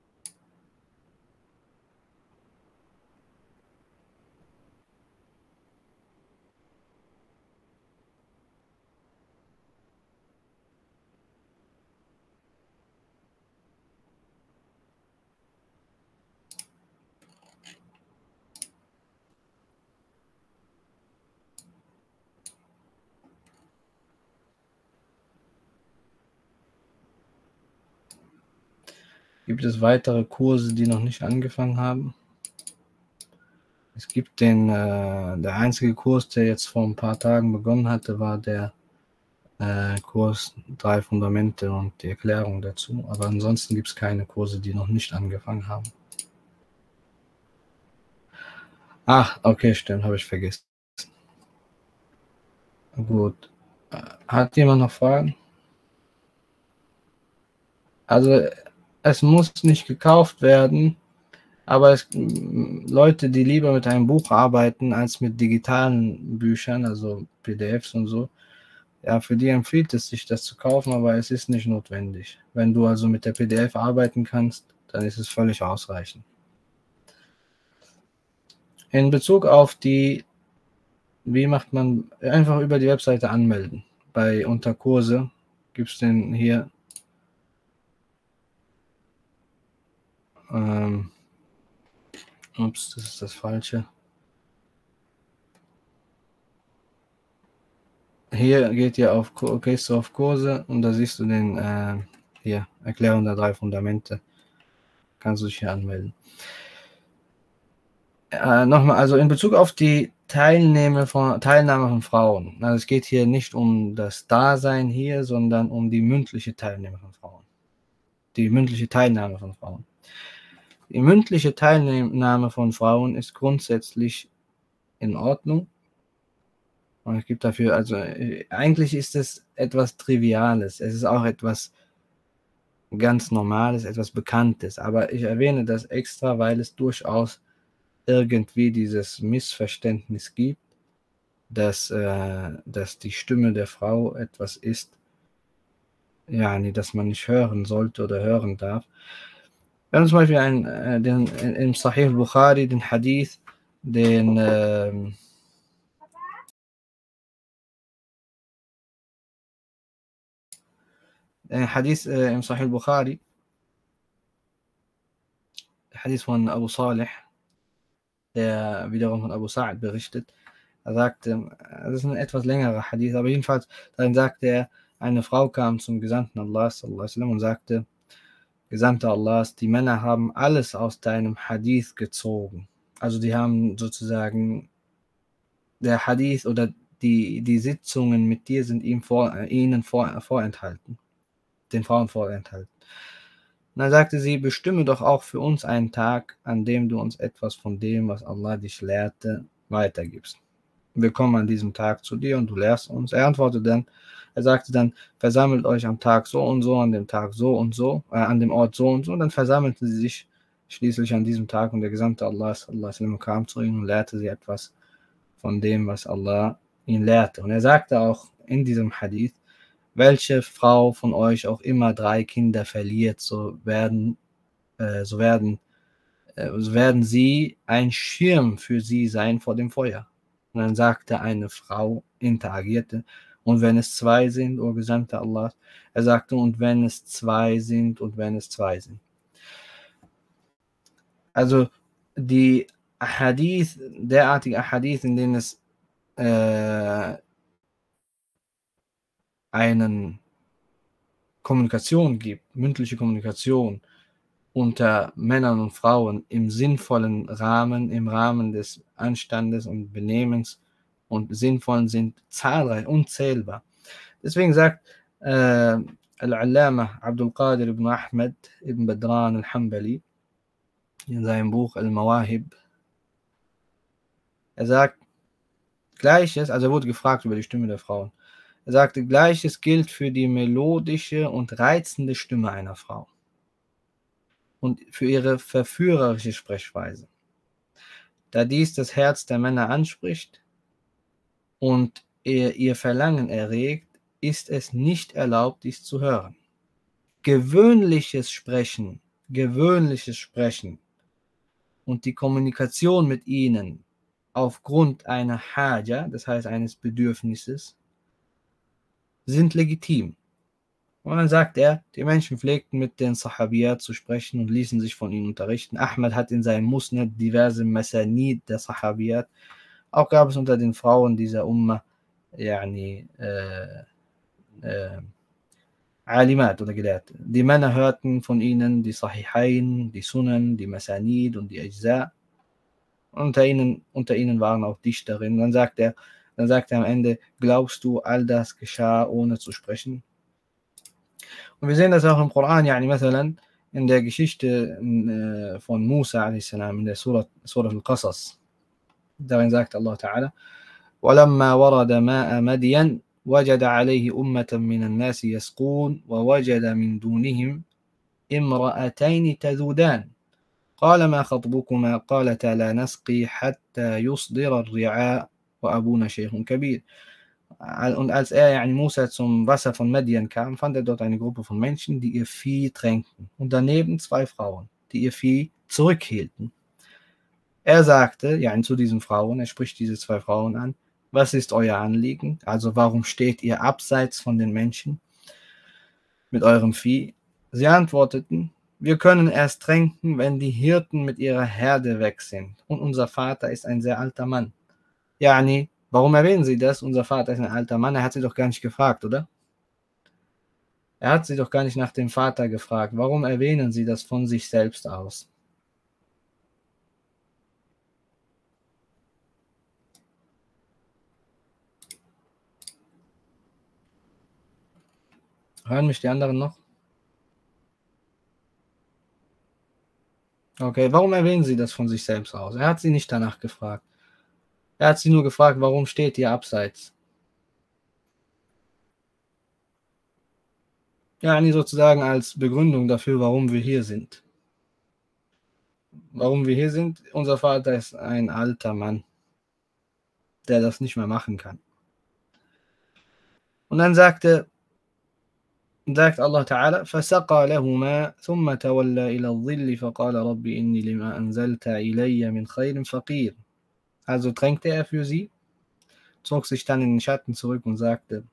Gibt es weitere Kurse, die noch nicht angefangen haben? Es gibt der einzige Kurs, der jetzt vor ein paar Tagen begonnen hatte, war der Kurs 3 Fundamente und die Erklärung dazu. Aber ansonsten gibt es keine Kurse, die noch nicht angefangen haben. Ach, okay, stimmt, habe ich vergessen. Gut. Hat jemand noch Fragen? Also, es muss nicht gekauft werden, aber Leute, die lieber mit einem Buch arbeiten als mit digitalen Büchern, also PDFs und so, ja, für die empfiehlt es sich, das zu kaufen, aber es ist nicht notwendig. Wenn du also mit der PDF arbeiten kannst, dann ist es völlig ausreichend. In Bezug auf wie macht man, einfach über die Webseite anmelden. Bei unter Kurse gibt es den hier, ups, das ist das Falsche. Hier gehst du auf Kurse und da siehst du hier, Erklärung der 3 Fundamente. Kannst du dich hier anmelden. Nochmal, also in Bezug auf die Teilnahme von Frauen. Also es geht hier nicht um das Dasein hier, sondern um die mündliche Teilnahme von Frauen. Die mündliche Teilnahme von Frauen. Die mündliche Teilnahme von Frauen ist grundsätzlich in Ordnung. Und es gibt dafür, also eigentlich ist es etwas Triviales. Es ist auch etwas ganz Normales, etwas Bekanntes. Aber ich erwähne das extra, weil es durchaus irgendwie dieses Missverständnis gibt, dass die Stimme der Frau etwas ist, ja, das man nicht hören sollte oder hören darf. Wir haben zum Beispiel im Sahih Bukhari den Hadith, den Hadith im Sahih Bukhari, Hadith von Abu Salih, der wiederum von Abu Sa'd berichtet. Er sagte, das ist ein etwas längerer Hadith, aber jedenfalls, darin sagte er, eine Frau kam zum Gesandten Allah und sagte, Gesandter Allahs, die Männer haben alles aus deinem Hadith gezogen. Also die haben sozusagen, der Hadith oder die Sitzungen mit dir sind ihnen vorenthalten, den Frauen vorenthalten. Und dann sagte sie, bestimme doch auch für uns einen Tag, an dem du uns etwas von dem, was Allah dich lehrte, weitergibst. Wir kommen an diesem Tag zu dir und du lehrst uns. Er sagte dann, versammelt euch am Tag so und so, an dem Tag so und so, an dem Ort so und so. Und dann versammelten sie sich schließlich an diesem Tag und der Gesandte Allah kam zu ihnen und lehrte sie etwas von dem, was Allah ihn lehrte. Und er sagte auch in diesem Hadith, welche Frau von euch auch immer 3 Kinder verliert, so werden sie ein Schirm für sie sein vor dem Feuer. Und dann sagte eine Frau, interagierte, und wenn es 2 sind, o Gesandter Allah, er sagte, und wenn es 2 sind, und wenn es 2 sind. Also die Ahadith, derartige Ahadith, in denen es einen Kommunikation gibt, mündliche Kommunikation unter Männern und Frauen im sinnvollen Rahmen, im Rahmen des Anstandes und Benehmens und sinnvollen sind zahlreich, unzählbar. Deswegen sagt Al-Allama Abdul Qadir ibn Ahmed ibn Badran al-Hanbali in seinem Buch Al-Mawahib, er sagt, Gleiches, also er wurde gefragt über die Stimme der Frauen, er sagte, Gleiches gilt für die melodische und reizende Stimme einer Frau und für ihre verführerische Sprechweise. Da dies das Herz der Männer anspricht und ihr Verlangen erregt, ist es nicht erlaubt, dies zu hören. Gewöhnliches Sprechen und die Kommunikation mit ihnen aufgrund einer Haja, das heißt eines Bedürfnisses, sind legitim. Und dann sagt er, die Menschen pflegten mit den Sahabiyat zu sprechen und ließen sich von ihnen unterrichten. Ahmad hat in seinem Musnad diverse Masanid der Sahabiyat. Auch gab es unter den Frauen dieser Umma Alimat oder Gelehrte. Die Männer hörten von ihnen die Sahihain, die Sunan, die Masanid und die Ajza. Unter ihnen waren auch Dichterinnen. Dann sagt er am Ende, glaubst du, all das geschah, ohne zu sprechen? Und wir sehen das auch im Koran, in der Geschichte von Musa a.s. in der Surah Al-Qasas. Darin sagt Allah Ta'ala: وَلَمَّا وَرَدَ مَاءَ مَدْيَنَ وَجَدَ عَلَيْهِ أُمَّةً مِّنَ النَّاسِ يَسْقُونَ وَوَجَدَ مِن دُونِهِمْ امرأتين تذودان قال ما خطبكما قالتا لا نسقي حتى يصدر الرعاء وأبونا شيخ كبير. Und als yani Musa zum Wasser von Madian kam, fand er dort eine Gruppe von Menschen, die ihr Vieh tränkten und daneben zwei Frauen, die ihr Vieh zurückhielten. Er sagte, yani zu diesen Frauen, er spricht diese zwei Frauen an: Was ist euer Anliegen? Also warum steht ihr abseits von den Menschen mit eurem Vieh? Sie antworteten: Wir können erst tränken, wenn die Hirten mit ihrer Herde weg sind. Und unser Vater ist ein sehr alter Mann. Yani, warum erwähnen Sie das? Unser Vater ist ein alter Mann. Er hat sie doch gar nicht gefragt, oder? Er hat sie doch gar nicht nach dem Vater gefragt. Warum erwähnen Sie das von sich selbst aus? Hören mich die anderen noch? Okay, warum erwähnen Sie das von sich selbst aus? Er hat sie nicht danach gefragt. Er hat sie nur gefragt, warum steht ihr abseits? Ja, sozusagen als Begründung dafür, warum wir hier sind. Warum wir hier sind, unser Vater ist ein alter Mann, der das nicht mehr machen kann. Und dann sagt Allah Ta'ala: فَسَقَى لَهُمَا ثُمَّ تَوَلَّى إِلَى الظِّلِّ فَقَالَ رَبِّ إِنِّي لِمَا أَنزَلْتَ إِلَيَّ مِنْ خَيْرٍ فَقِيرٌ. Also tränkte er für sie, zog sich dann in den Schatten zurück und sagte: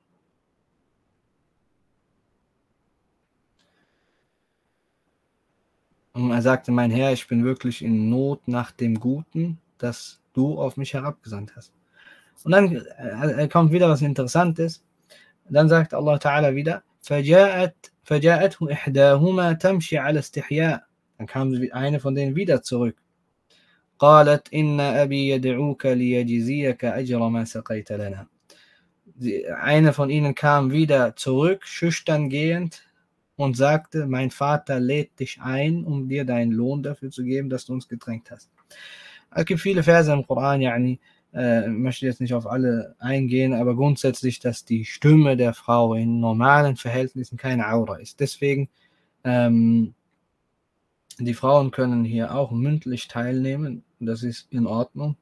Mein Herr, ich bin wirklich in Not nach dem Guten, das du auf mich herabgesandt hast. Und dann kommt wieder was Interessantes. Dann sagt Allah Ta'ala wieder: فَجَاءَتْهُ إِحْدَاهُمَا تَمْشِي عَلَى استحياء. Dann kam eine von denen wieder zurück. قالت إن أبي يدعوك ليجزيك أجر ما سقيت لنا. Eine von ihnen kam wieder zurück, schüchtern gehend, und sagte: Mein Vater lädt dich ein, um dir deinen Lohn dafür zu geben, dass du uns getränkt hast. Es gibt viele Verse im Koran, ich möchte jetzt nicht auf alle eingehen, aber grundsätzlich, dass die Stimme der Frau in normalen Verhältnissen keine Aura ist. Deswegen, die Frauen können hier auch mündlich teilnehmen, das ist in Ordnung.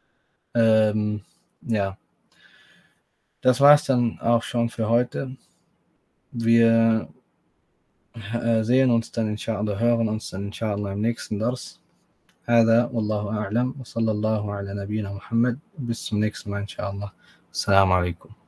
Ja, das war es dann auch schon für heute. Wir sehen uns dann inshallah, hören uns dann inshallah im nächsten Dars. هذا والله أعلم وصلى الله على نبينا محمد. Bis zum nächsten Mal inshallah. Assalamu alaikum.